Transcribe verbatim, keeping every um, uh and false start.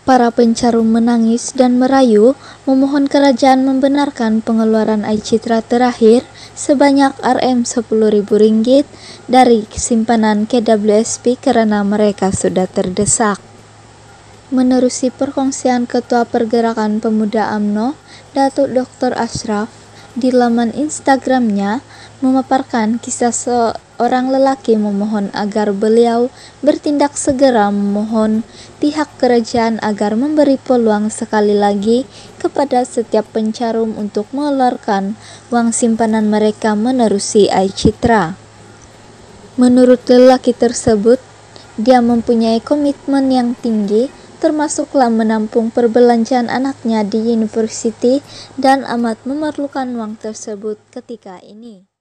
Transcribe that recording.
Para pencarum menangis dan merayu memohon kerajaan membenarkan pengeluaran iCitra terakhir sebanyak R M sepuluh ribu ringgit dari simpanan K W S P karena mereka sudah terdesak. Menerusi perkongsian Ketua Pergerakan Pemuda U M N O, Datuk Doktor Ashraf, di laman Instagramnya memaparkan kisah seorang lelaki memohon agar beliau bertindak segera memohon pihak kerajaan agar memberi peluang sekali lagi kepada setiap pencarum untuk mengeluarkan uang simpanan mereka menerusi iCitra. Menurut lelaki tersebut, dia mempunyai komitmen yang tinggi, termasuklah menampung perbelanjaan anaknya di universiti dan amat memerlukan uang tersebut ketika ini.